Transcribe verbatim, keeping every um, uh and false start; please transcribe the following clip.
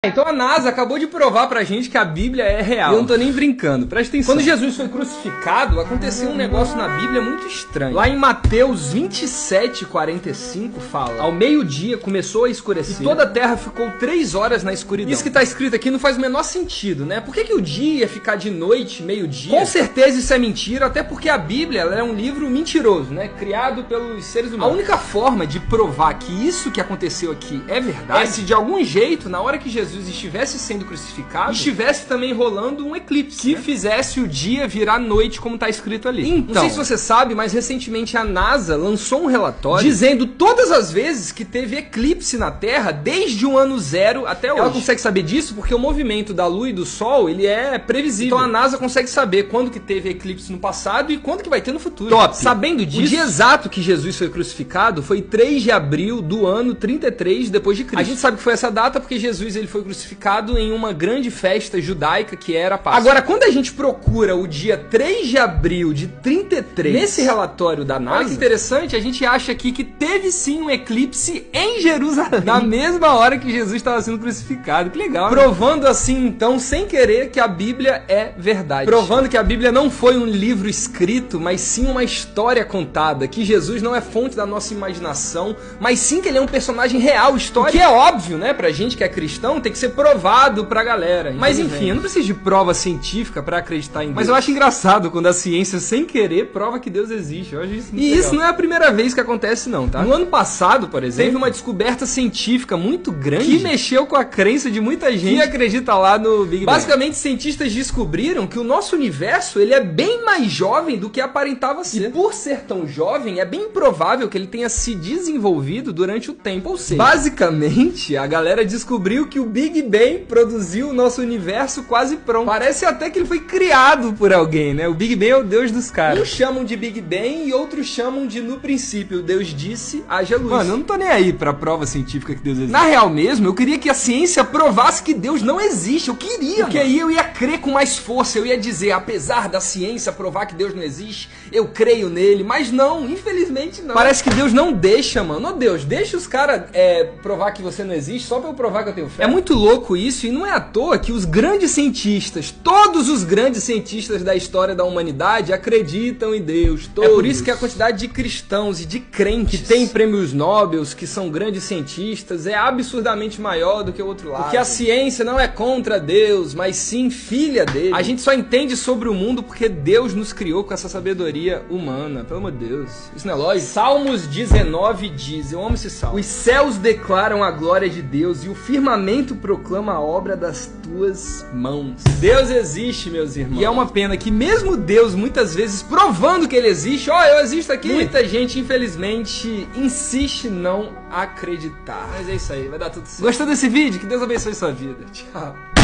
Então a NASA acabou de provar pra gente que a Bíblia é real. Eu não tô nem brincando, presta atenção. Quando Jesus foi crucificado, aconteceu um negócio na Bíblia muito estranho. Lá em Mateus vinte e sete, quarenta e cinco fala: ao meio-dia começou a escurecer e toda a terra ficou três horas na escuridão. Isso que tá escrito aqui não faz o menor sentido, né? Por que que o dia ia ficar de noite, meio-dia? Com certeza isso é mentira, até porque a Bíblia ela é um livro mentiroso, né? Criado pelos seres humanos. A única forma de provar que isso que aconteceu aqui é verdade é se de algum jeito, na hora que Jesus Jesus estivesse sendo crucificado, estivesse também rolando um eclipse que né? fizesse o dia virar noite, como está escrito ali. Então, não sei se você sabe, mas recentemente a NASA lançou um relatório dizendo todas as vezes que teve eclipse na Terra desde o ano zero até hoje. Ela consegue saber disso porque o movimento da Lua e do Sol ele é previsível. Então a NASA consegue saber quando que teve eclipse no passado e quando que vai ter no futuro. Top! Sabendo disso, o dia exato que Jesus foi crucificado foi três de abril do ano trinta e três depois de Cristo. A gente sabe que foi essa data porque Jesus ele foi crucificado em uma grande festa judaica que era a Páscoa. Agora, quando a gente procura o dia três de abril de trinta e três nesse relatório da NASA, olha que interessante, a gente acha aqui que teve sim um eclipse em Jerusalém na mesma hora que Jesus estava sendo crucificado. Que legal, né? Provando assim, então, sem querer, que a Bíblia é verdade. Provando que a Bíblia não foi um livro escrito, mas sim uma história contada, que Jesus não é fonte da nossa imaginação, mas sim que ele é um personagem real, histórico. O que é óbvio, né, pra gente que é cristão, tem que ser provado pra galera. Mas enfim, eu não preciso de prova científica pra acreditar em Deus. Mas eu acho engraçado quando a ciência, sem querer, prova que Deus existe. Eu acho isso muito E legal. Isso não é a primeira vez que acontece não, tá? No ano passado, por exemplo, teve uma descoberta científica muito grande que mexeu com a crença de muita gente que acredita lá no Big Bang. Basicamente, cientistas descobriram que o nosso universo, ele é bem mais jovem do que aparentava ser. E por ser tão jovem, é bem provável que ele tenha se desenvolvido durante o tempo. Ou seja, basicamente, a galera descobriu que o Big Bang produziu o nosso universo quase pronto. Parece até que ele foi criado por alguém, né? O Big Bang é o Deus dos caras. Uns chamam de Big Bang e outros chamam de no princípio. Deus disse, haja luz. Mano, eu não tô nem aí pra prova científica que Deus existe. Na real mesmo, eu queria que a ciência provasse que Deus não existe. Eu queria, porque mano. Aí eu ia crer com mais força. Eu ia dizer, apesar da ciência provar que Deus não existe, eu creio nele. Mas não, infelizmente não. Parece que Deus não deixa, mano. Ô Deus, deixa os caras é, provar que você não existe só pra eu provar que eu tenho fé. É muito louco isso e não é à toa que os grandes cientistas, todos os grandes cientistas da história da humanidade acreditam em Deus. Todos. É por isso que a quantidade de cristãos e de crentes que tem prêmios Nobel, que são grandes cientistas, é absurdamente maior do que o outro lado. Porque a ciência não é contra Deus, mas sim filha dele. A gente só entende sobre o mundo porque Deus nos criou com essa sabedoria humana. Pelo amor de Deus. Isso não é lógico? Salmos dezenove diz, eu amo esse salmo: os céus declaram a glória de Deus e o firmamento proclama a obra das tuas mãos. Deus existe, meus irmãos. E é uma pena que mesmo Deus, muitas vezes, provando que ele existe, ó, oh, eu existo aqui, muita gente, infelizmente, insiste em não acreditar. Mas é isso aí, vai dar tudo certo. Gostou desse vídeo? Que Deus abençoe sua vida. Tchau.